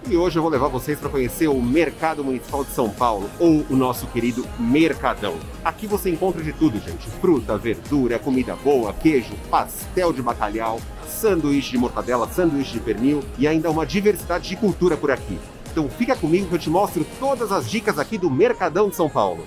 E hoje eu vou levar vocês para conhecer o Mercado Municipal de São Paulo, ou o nosso querido Mercadão. Aqui você encontra de tudo, gente. Fruta, verdura, comida boa, queijo, pastel de bacalhau, sanduíche de mortadela, sanduíche de pernil e ainda uma diversidade de cultura por aqui. Então fica comigo que eu te mostro todas as dicas aqui do Mercadão de São Paulo.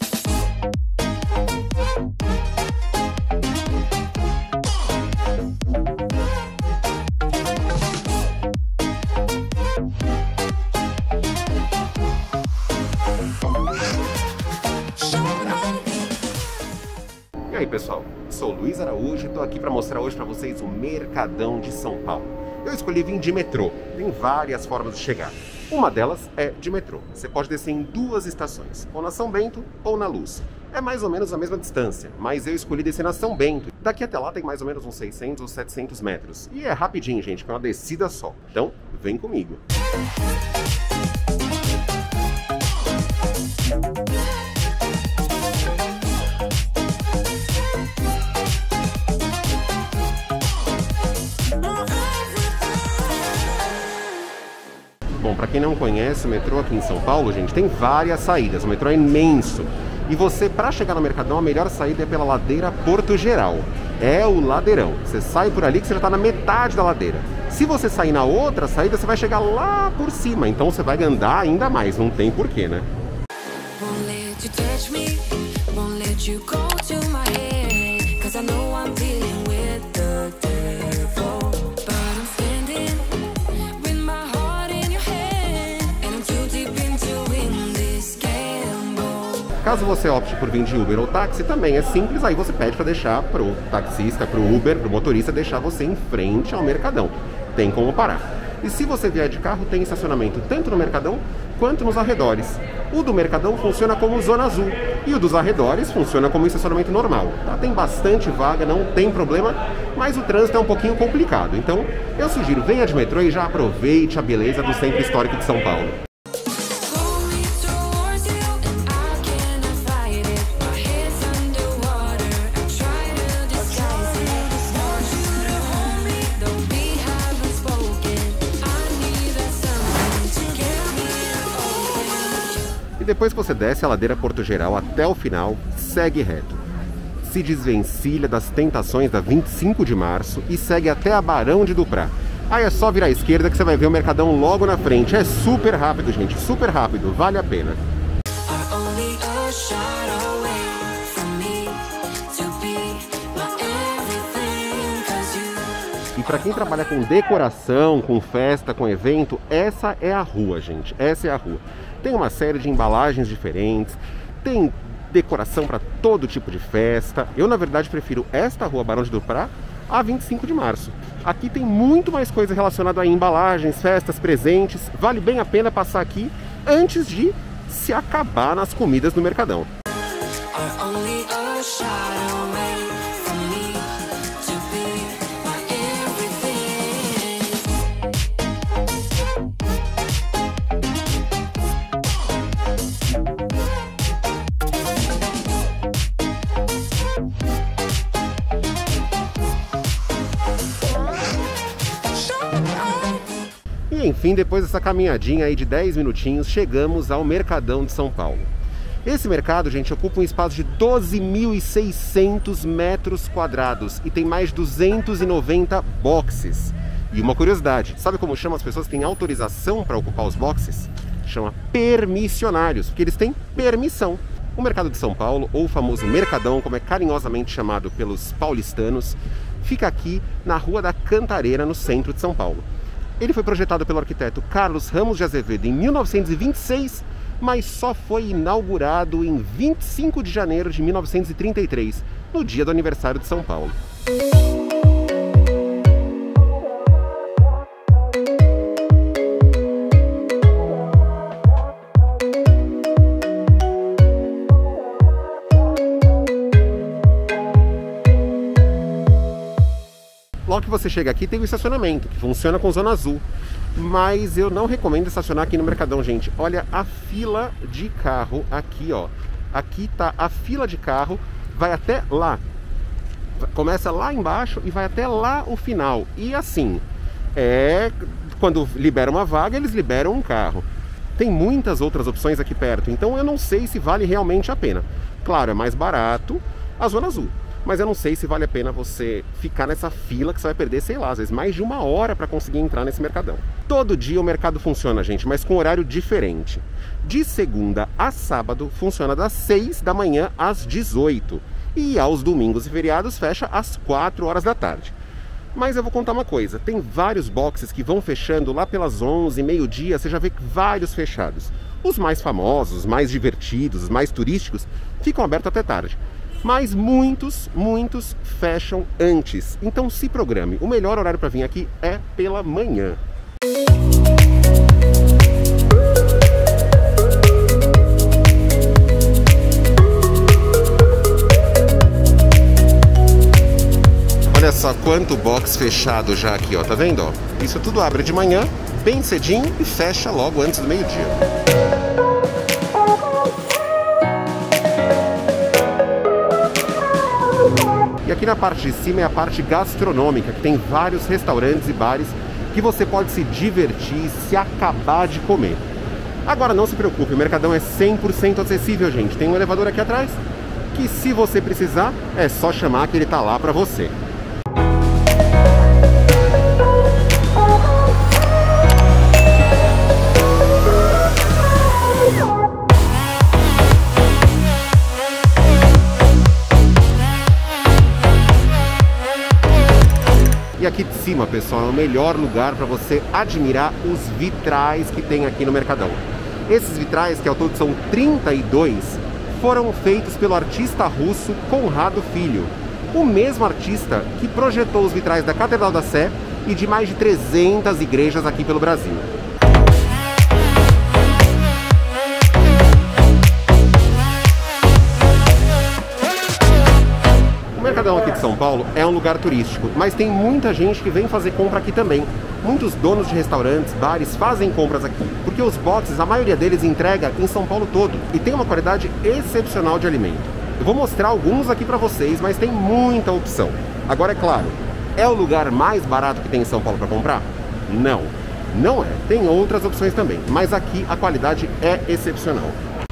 E aí pessoal, sou o Luiz Araújo e estou aqui para mostrar hoje para vocês o Mercadão de São Paulo. Eu escolhi vir de metrô, tem várias formas de chegar. Uma delas é de metrô, você pode descer em duas estações, ou na São Bento ou na Luz. É mais ou menos a mesma distância, mas eu escolhi descer na São Bento. Daqui até lá tem mais ou menos uns 600 ou 700 metros. E é rapidinho, gente, com uma descida só. Então, vem comigo. Bom, para quem não conhece o metrô aqui em São Paulo, gente, tem várias saídas. O metrô é imenso. E você, para chegar no Mercadão, a melhor saída é pela ladeira Porto Geral. É o ladeirão. Você sai por ali que você já está na metade da ladeira. Se você sair na outra saída, você vai chegar lá por cima. Então você vai andar ainda mais. Não tem porquê, né? Caso você opte por vir de Uber ou táxi, também é simples, aí você pede para deixar pro taxista, pro Uber, pro motorista deixar você em frente ao Mercadão. Tem como parar. E se você vier de carro, tem estacionamento tanto no Mercadão quanto nos arredores. O do Mercadão funciona como zona azul e o dos arredores funciona como estacionamento normal. Tá? Tem bastante vaga, não tem problema, mas o trânsito é um pouquinho complicado. Então eu sugiro, venha de metrô e já aproveite a beleza do Centro Histórico de São Paulo. E depois que você desce a ladeira Porto Geral até o final, segue reto. Se desvencilha das tentações da 25 de março e segue até a Barão de Duprá. Aí é só virar à esquerda que você vai ver o Mercadão logo na frente. É super rápido, gente, super rápido, vale a pena. E para quem trabalha com decoração, com festa, com evento, essa é a rua, gente, essa é a rua. Tem uma série de embalagens diferentes, tem decoração para todo tipo de festa. Eu, na verdade, prefiro esta rua Barão de Duprá a 25 de março. Aqui tem muito mais coisa relacionada a embalagens, festas, presentes. Vale bem a pena passar aqui antes de se acabar nas comidas do Mercadão. E enfim, depois dessa caminhadinha aí de 10 minutinhos, chegamos ao Mercadão de São Paulo. Esse mercado, gente, ocupa um espaço de 12.600 metros quadrados e tem mais de 290 boxes. E uma curiosidade, sabe como chama as pessoas que têm autorização para ocupar os boxes? Chama permissionários, porque eles têm permissão. O Mercado de São Paulo, ou o famoso Mercadão, como é carinhosamente chamado pelos paulistanos, fica aqui na Rua da Cantareira, no centro de São Paulo. Ele foi projetado pelo arquiteto Carlos Ramos de Azevedo em 1926, mas só foi inaugurado em 25 de janeiro de 1933, no dia do aniversário de São Paulo. Logo que você chega aqui tem o estacionamento, que funciona com zona azul. Mas eu não recomendo estacionar aqui no Mercadão, gente. Olha a fila de carro aqui, ó. Aqui tá a fila de carro, vai até lá. Começa lá embaixo e vai até lá o final. E assim, é quando libera uma vaga, eles liberam um carro. Tem muitas outras opções aqui perto, então eu não sei se vale realmente a pena. Claro, é mais barato a Zona Azul, mas eu não sei se vale a pena você ficar nessa fila que você vai perder, sei lá, às vezes mais de 1 hora para conseguir entrar nesse mercadão. Todo dia o mercado funciona, gente, mas com horário diferente. De segunda a sábado funciona das 6 da manhã às 18 e aos domingos e feriados fecha às 4 horas da tarde. Mas eu vou contar uma coisa, tem vários boxes que vão fechando lá pelas 11, meio-dia, você já vê vários fechados. Os mais famosos, os mais divertidos, os mais turísticos ficam abertos até tarde. Mas muitos fecham antes. Então se programe. O melhor horário para vir aqui é pela manhã. Olha só quanto box fechado já aqui, ó. Tá vendo, ó? Isso tudo abre de manhã, bem cedinho e fecha logo antes do meio-dia. E aqui na parte de cima é a parte gastronômica, que tem vários restaurantes e bares que você pode se divertir, se acabar de comer. Agora não se preocupe, o Mercadão é 100% acessível, gente. Tem um elevador aqui atrás, que se você precisar, é só chamar que ele tá lá pra você. E aqui de cima, pessoal, é o melhor lugar para você admirar os vitrais que tem aqui no Mercadão. Esses vitrais, que ao todo são 32, foram feitos pelo artista russo Conrado Filho, o mesmo artista que projetou os vitrais da Catedral da Sé e de mais de 300 igrejas aqui pelo Brasil. O Mercadão aqui de São Paulo é um lugar turístico, mas tem muita gente que vem fazer compra aqui também. Muitos donos de restaurantes, bares fazem compras aqui, porque os boxes, a maioria deles entrega em São Paulo todo e tem uma qualidade excepcional de alimento. Eu vou mostrar alguns aqui pra vocês, mas tem muita opção. Agora, é claro, é o lugar mais barato que tem em São Paulo para comprar? Não, não é. Tem outras opções também, mas aqui a qualidade é excepcional.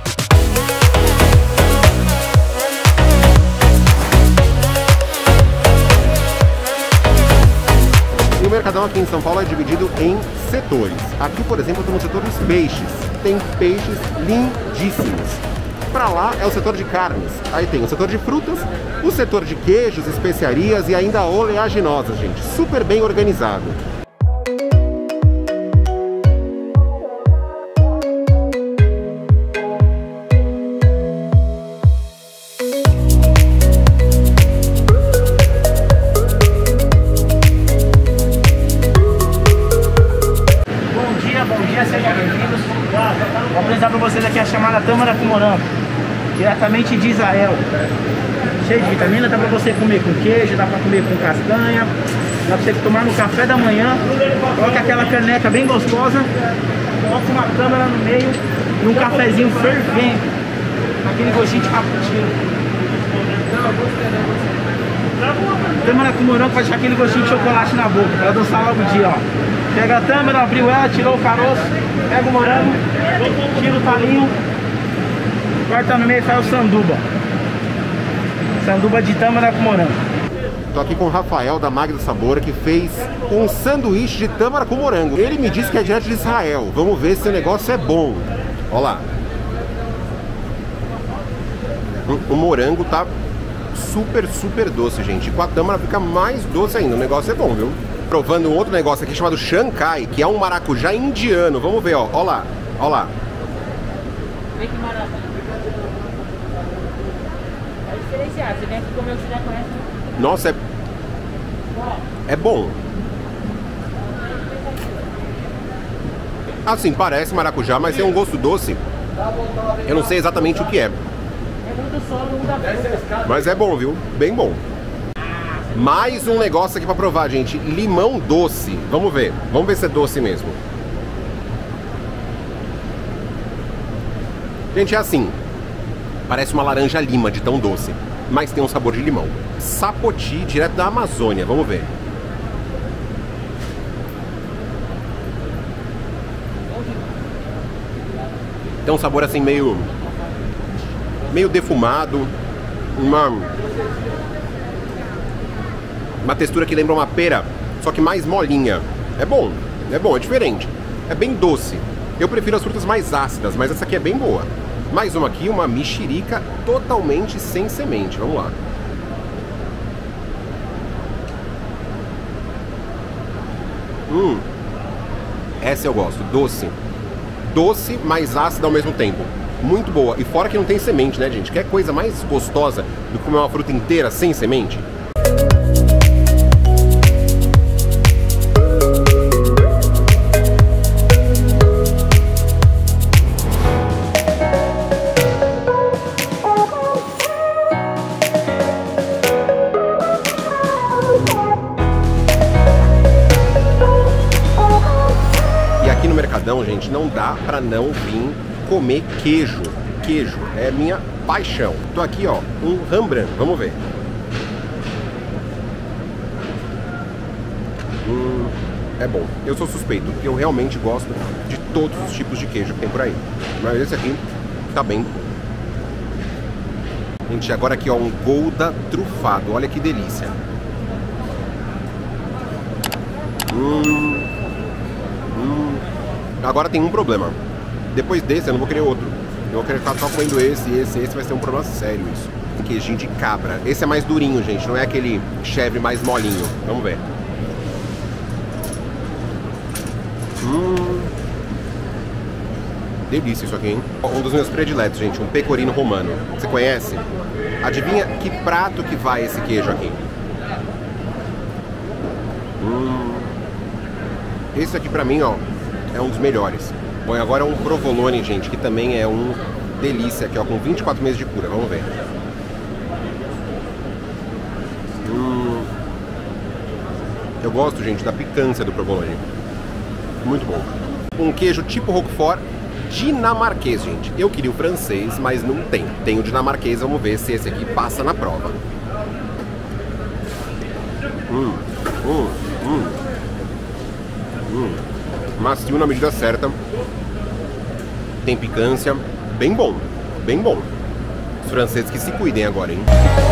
O Mercadão aqui em São Paulo é dividido em setores. Aqui, por exemplo, tem o setor dos peixes. Tem peixes lindíssimos. Para lá é o setor de carnes. Aí tem o setor de frutas, o setor de queijos, especiarias e ainda oleaginosas, gente. Super bem organizado. Sejam bem-vindos. Vou apresentar para vocês aqui a chamada tâmara com morango, diretamente de Israel. Cheio de vitamina, dá para você comer com queijo, dá para comer com castanha, dá para você tomar no café da manhã. Coloca aquela caneca bem gostosa, coloca uma tâmara no meio e um cafezinho fervendo, aquele gostinho de cappuccino. Tâmara com morango faz aquele gostinho de chocolate na boca, para adoçar logo o dia, ó. Pega a tâmara, abriu ela, tirou o caroço, pega o morango, tira o talinho, corta no meio e faz o sanduba. Sanduba de tâmara com morango. Tô aqui com o Rafael da Magda Sabor, que fez um sanduíche de tâmara com morango. Ele me disse que é direto de Israel. Vamos ver se o negócio é bom. Olha lá. O morango tá super doce, gente. Com a tâmara fica mais doce ainda. O negócio é bom, viu? Provando um outro negócio aqui chamado Shanghai, que é um maracujá indiano. Vamos ver, ó. Ó lá. Ó lá. Vem que maravilha. É diferenciado. Você vem aqui comer o que você já conhece. Nossa, é bom. Assim, parece maracujá, mas tem um gosto doce. Eu não sei exatamente o que é. É muito solo, não dá fruta. Mas é bom, viu? Bem bom. Mais um negócio aqui pra provar, gente. Limão doce. Vamos ver. Vamos ver se é doce mesmo. Gente, é assim. Parece uma laranja lima de tão doce. Mas tem um sabor de limão. Sapoti, direto da Amazônia. Vamos ver. Tem um sabor assim meio defumado, uma textura que lembra uma pera, só que mais molinha. É bom, é diferente. É bem doce. Eu prefiro as frutas mais ácidas, mas essa aqui é bem boa. Mais uma aqui, uma mexerica totalmente sem semente. Vamos lá. Essa eu gosto, doce. Doce, mais ácida ao mesmo tempo. Muito boa. E fora que não tem semente, né, gente? Quer coisa mais gostosa do que comer uma fruta inteira sem semente? Gente, não dá pra não vir comer queijo. Queijo é minha paixão. Tô aqui, ó, um Rembrandt, vamos ver. É bom. Eu sou suspeito, porque eu realmente gosto de todos os tipos de queijo que tem por aí. Mas esse aqui tá bem. Gente, agora aqui, ó, um Gouda trufado. Olha que delícia. Agora tem um problema. Depois desse eu não vou querer outro. Eu vou querer ficar só comendo esse vai ser um problema sério isso. Queijinho de cabra. Esse é mais durinho, gente. Não é aquele chèvre mais molinho. Vamos ver. Delícia isso aqui, hein? Um dos meus prediletos, gente. Um pecorino romano. Você conhece? Adivinha que prato que vai esse queijo aqui? Esse aqui pra mim, ó, é um dos melhores. Bom, e agora é um provolone, gente, que também é um delícia aqui, ó, com 24 meses de cura. Vamos ver. Eu gosto, gente, da picância do provolone. Muito bom. Um queijo tipo Roquefort dinamarquês, gente. Eu queria o francês, mas não tem. Tem o dinamarquês, vamos ver se esse aqui passa na prova. Macio na medida certa. Tem picância. Bem bom, bem bom. Os franceses que se cuidem agora, hein?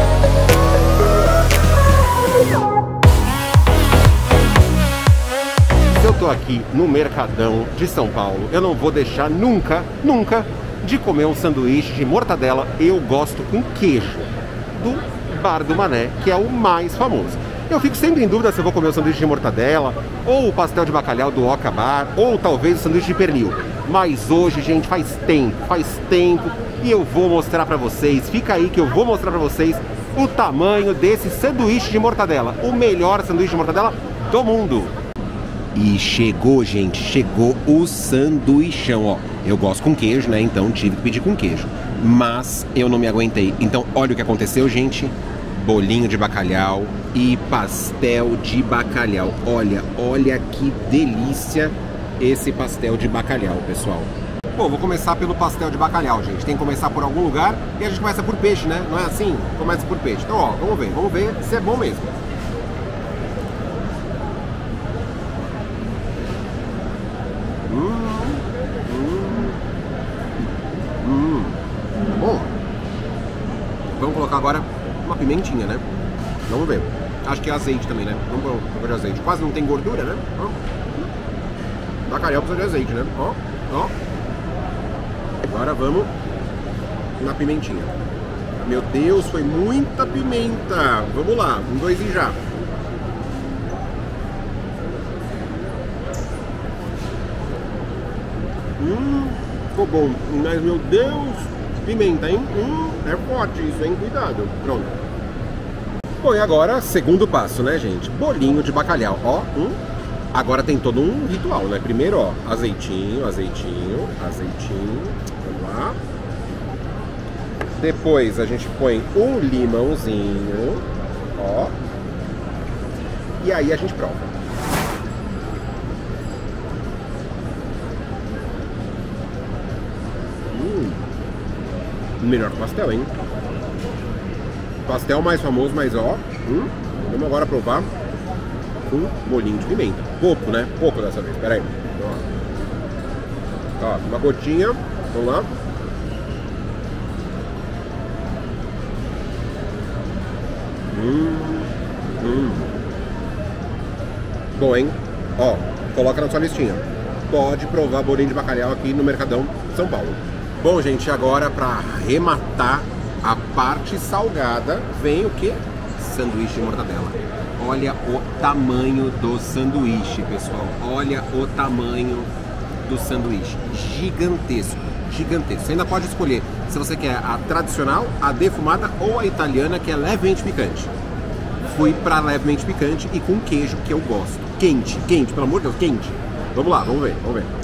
Se eu tô aqui no Mercadão de São Paulo, eu não vou deixar nunca de comer um sanduíche de mortadela. Eu gosto com queijo do Bar do Mané, que é o mais famoso. Eu fico sempre em dúvida se eu vou comer o sanduíche de mortadela, ou o pastel de bacalhau do Oca Bar, ou talvez o sanduíche de pernil. Mas hoje, gente, faz tempo, e eu vou mostrar pra vocês, fica aí que eu vou mostrar pra vocês o tamanho desse sanduíche de mortadela. O melhor sanduíche de mortadela do mundo. E chegou, gente, chegou o sanduichão, ó. Eu gosto com queijo, né, então tive que pedir com queijo. Mas eu não me aguentei. Então, olha o que aconteceu, gente. Bolinho de bacalhau e pastel de bacalhau. Olha que delícia esse pastel de bacalhau, pessoal. Bom, vou começar pelo pastel de bacalhau, gente. Tem que começar por algum lugar e a gente começa por peixe, né? Não é assim? Começa por peixe. Então, ó, vamos ver se é bom mesmo. Bom, vamos colocar agora uma pimentinha, né? Vamos ver. Acho que é azeite também, né? Vamos pôr um pouco de azeite. Quase não tem gordura, né? Ó. Bacalhau precisa de azeite, né? Ó. Agora vamos na pimentinha. Meu Deus, foi muita pimenta. Vamos lá, 1, 2 e já. Ficou bom. Mas, meu Deus, pimenta, hein? É forte isso, hein? Cuidado. Pronto. Bom, e agora, segundo passo, né, gente? Bolinho de bacalhau, ó. Agora tem todo um ritual, né? Primeiro, ó, azeitinho. Vamos lá. Depois a gente põe um limãozinho, ó. E aí a gente prova. Melhor que pastel, hein? Pastel mais famoso, mas ó. Vamos agora provar um bolinho de pimenta. Pouco, né? Pouco dessa vez. Pera aí. Ó, uma gotinha. Vamos lá? Bom, hein? Ó, coloca na sua listinha. Pode provar bolinho de bacalhau aqui no Mercadão São Paulo. Bom, gente, agora para arrematar a parte salgada, vem o quê? Sanduíche de mortadela. Olha o tamanho do sanduíche, pessoal. Olha o tamanho do sanduíche. Gigantesco, gigantesco. Você ainda pode escolher se você quer a tradicional, a defumada ou a italiana, que é levemente picante. Fui para levemente picante e com queijo, que eu gosto. Quente, quente, pelo amor de Deus, quente. Vamos lá, vamos ver, vamos ver.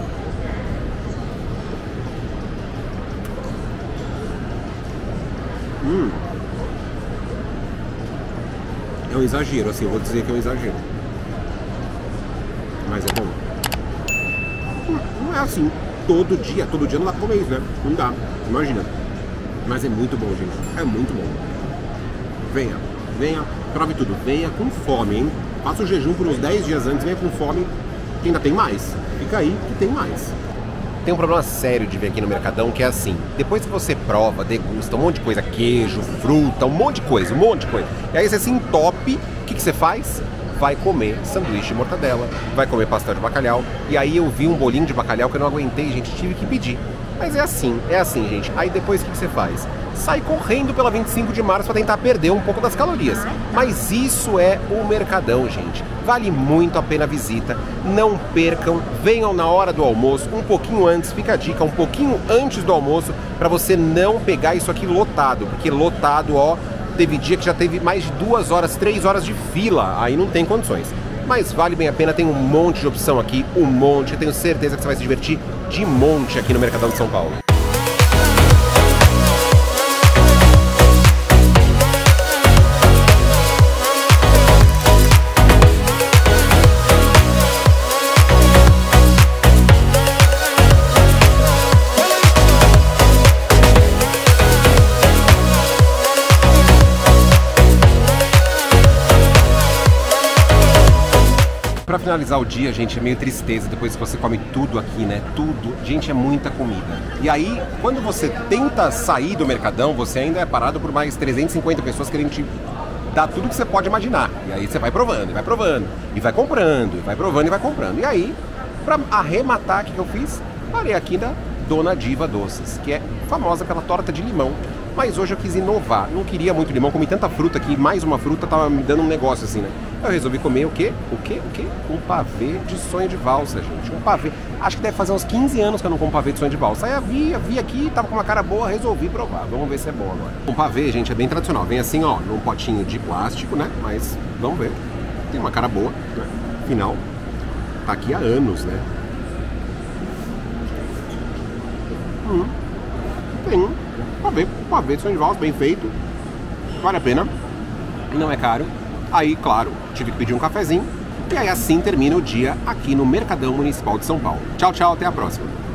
É um exagero, assim, eu vou dizer que é um exagero. Mas é bom. Não é assim, todo dia não dá pra comer isso, né? Não dá, imagina. Mas é muito bom, gente, é muito bom. Venha, venha, prove tudo, venha com fome, hein? Faça o jejum por uns 10 dias antes, venha com fome, que ainda tem mais. Fica aí que tem mais. Tem um problema sério de vir aqui no Mercadão, que é assim, depois que você prova, degusta um monte de coisa, queijo, fruta, um monte de coisa, e aí você se entope, o que você faz? Vai comer sanduíche de mortadela, vai comer pastel de bacalhau, e aí eu vi um bolinho de bacalhau que eu não aguentei, gente, tive que pedir. Mas é assim, gente. Aí depois o que você faz? Sai correndo pela 25 de março para tentar perder um pouco das calorias. Mas isso é o Mercadão, gente. Vale muito a pena a visita. Não percam, venham na hora do almoço, um pouquinho antes, fica a dica, um pouquinho antes do almoço, para você não pegar isso aqui lotado. Porque lotado, ó, teve dia que já teve mais de 2 horas, 3 horas de fila. Aí não tem condições. Mas vale bem a pena, tem um monte de opção aqui, um monte. Eu tenho certeza que você vai se divertir de monte aqui no Mercadão de São Paulo. Pra finalizar o dia, gente, é meio tristeza depois que você come tudo aqui, né? Tudo. Gente, é muita comida. E aí, quando você tenta sair do Mercadão, você ainda é parado por mais 350 pessoas querendo te dar tudo que você pode imaginar. E aí você vai provando, e vai provando, e vai comprando, e vai provando, e vai comprando. E aí, pra arrematar, o que eu fiz? Parei aqui da Dona Diva Doces, que é famosa pela torta de limão. Mas hoje eu quis inovar, não queria muito limão, comi tanta fruta que mais uma fruta tava me dando um negócio assim, né? Eu resolvi comer o quê? Um pavê de sonho de valsa, gente. Um pavê. Acho que deve fazer uns 15 anos que eu não como pavê de sonho de valsa. Aí eu vi aqui, tava com uma cara boa, resolvi provar. Vamos ver se é bom agora. Um pavê, gente, é bem tradicional. Vem assim, ó, num potinho de plástico, né? Mas vamos ver. Tem uma cara boa, né? Afinal, tá aqui há anos, né? Tem pavê de sonho de valsa, bem feito. Vale a pena. Não é caro. Aí, claro, tive que pedir um cafezinho. E aí assim termina o dia aqui no Mercadão Municipal de São Paulo. Tchau, tchau, até a próxima.